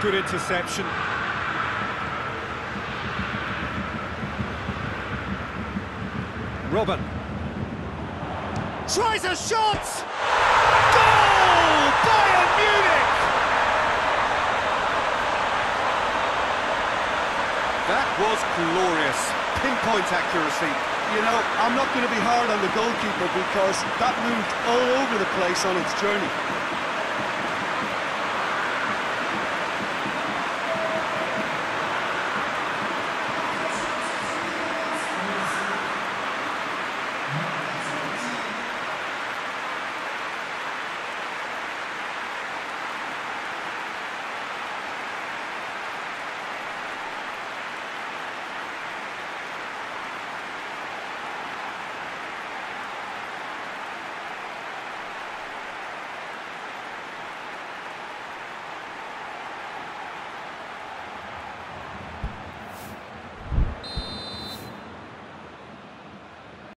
good interception. Robben. Tries a shot! Goal! Bayern Munich! That was glorious. Pinpoint accuracy. You know, I'm not going to be hard on the goalkeeper because that moved all over the place on its journey.